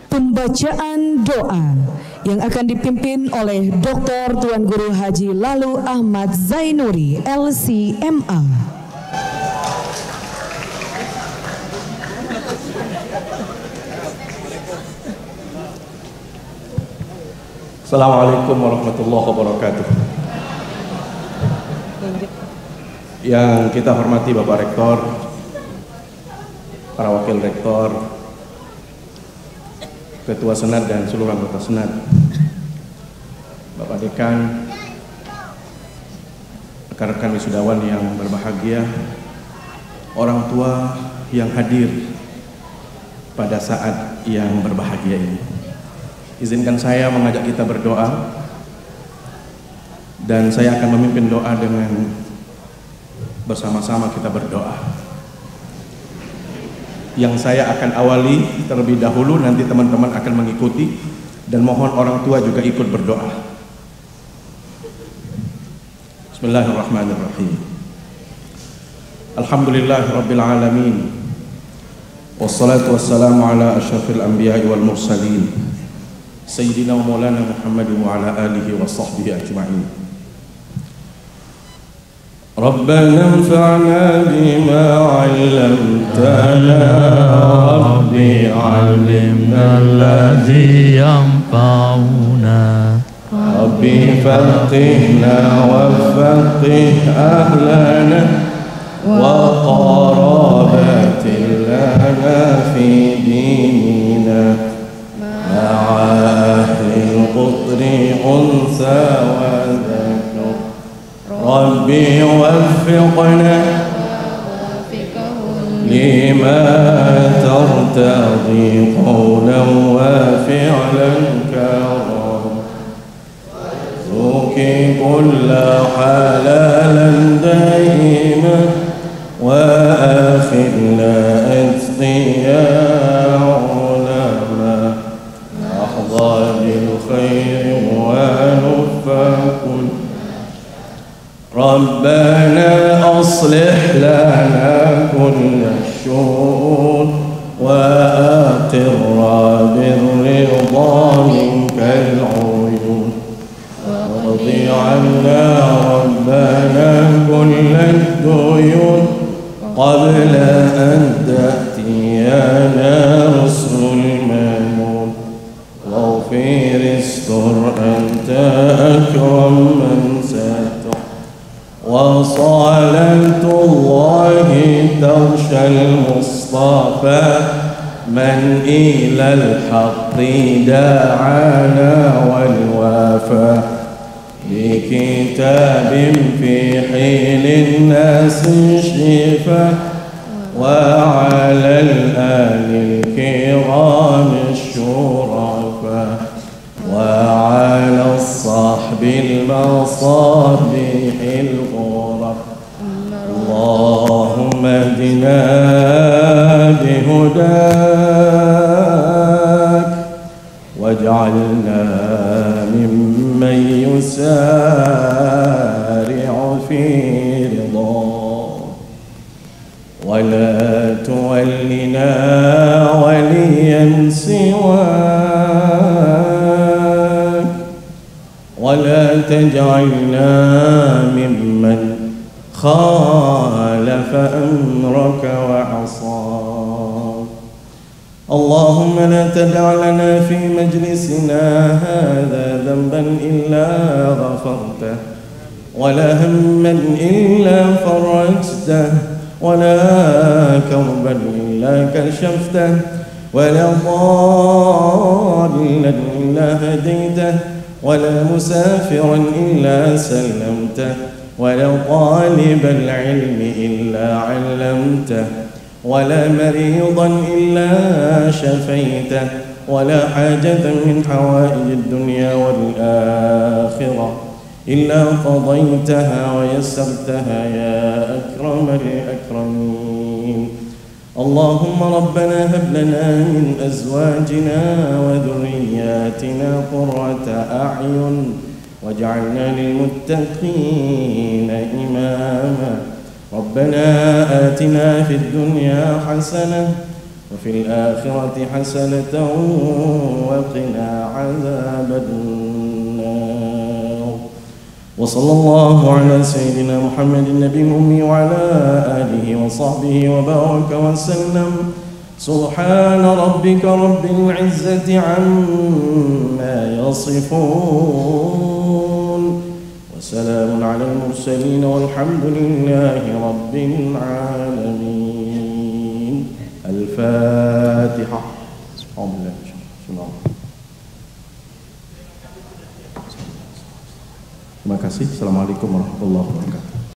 pembacaan doa yang akan dipimpin oleh Dr. Tuan Guru Haji Lalu Ahmad Zainuri, LCMA. Assalamualaikum warahmatullahi wabarakatuh. Yang kita hormati Bapak Rektor, para Wakil Rektor, Ketua Senat dan seluruh anggota Senat, Bapak Dekan, rekan-rekan wisudawan yang berbahagia, orang tua yang hadir pada saat yang berbahagia ini. Izinkan saya mengajak kita berdoa, dan saya akan memimpin doa dengan bersama-sama kita berdoa. Yang saya akan awali terlebih dahulu, nanti teman-teman akan mengikuti, dan mohon orang tua juga ikut berdoa. Bismillahirrahmanirrahim. Alhamdulillahirabbil alamin. Wassalatu wassalamu ala asyrafil anbiya'i wal mursalin. Sayyidina wa maulana Muhammadin wa ala alihi wa sahbihi ajma'in. Rabbana anfa'na bima 'allamtana, Rabbi 'allimna alladhi yanfa'una, Rabbi faqihna wa faqih ahlana wa qarabatin lana fi dinina ma'ahli al-qudri unsa wa Rabbi waffiqna lima tartadi qawlan wa fi'lan karam warzuqi kulla halalan daima wa akhidna atqiya ulama nahdha bil khairi wa nufakun ربنا أصلح لنا كل الشؤون وأقرنا بالرضا منك العيون وارض عنا ربنا كل الديون قبل أن تأتينا رسل المنون واغفر استر أنت أكرم من ستر وصلاة الله تغشى المصطفى من إلى الحق دعانا والوفا بكتاب في حين الناس شفا وعلى الآل الكرام الشرفاء وعلى الصحب المصابيح الغرف اللهم اهدنا بهداك واجعلنا ممن يسارع في رضاك ولا تولنا وليا سواك ولا تجعلنا ممن خالف أمرك وعصاك اللهم لا تدع لنا في مجلسنا هذا ذنبا إلا غفرته ولا هما إلا فرجته ولا كربا إلا كشفته ولا ضالا إلا هديته ولا مسافرا إلا سلمته ولا طالب العلم إلا علمته ولا مريضا إلا شفيته ولا حاجة من حوائج الدنيا والآخرة إلا قضيتها ويسرتها يا أكرم الأكرمين اللهم ربنا هب لنا من أزواجنا وذرياتنا قرة أعين واجعلنا للمتقين إماما ربنا آتنا في الدنيا حسنة وفي الآخرة حسنة وقنا عذاب النار. وصلى الله على سيدنا محمد النبي الأمي وعلى آله وصحبه وبارك وسلم. سبحان ربك رب العزة عما يصفون وسلام على المرسلين والحمد لله رب العالمين. الفاتحة. Terima kasih. Assalamualaikum warahmatullahi wabarakatuh.